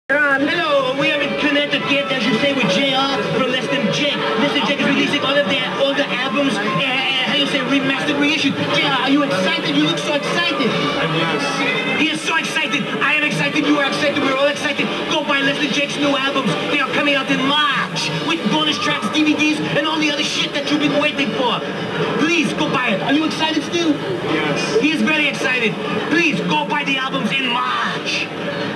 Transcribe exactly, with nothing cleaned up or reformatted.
Um, Hello, we are in Connecticut, as you say, with J R from Less Than Jake. Less Than Jake is releasing all of their older albums, uh, how you say, remastered, reissued. J R, are you excited? You look so excited. Yes. He is so excited. I am excited. You are excited. We're all excited. Go buy Less Than Jake's new albums. They are coming out in March with bonus tracks, D V Ds, and all the other shit that you've been waiting for. Please, go buy it. Are you excited still? Yes. He is very excited. Please, go buy the albums in March.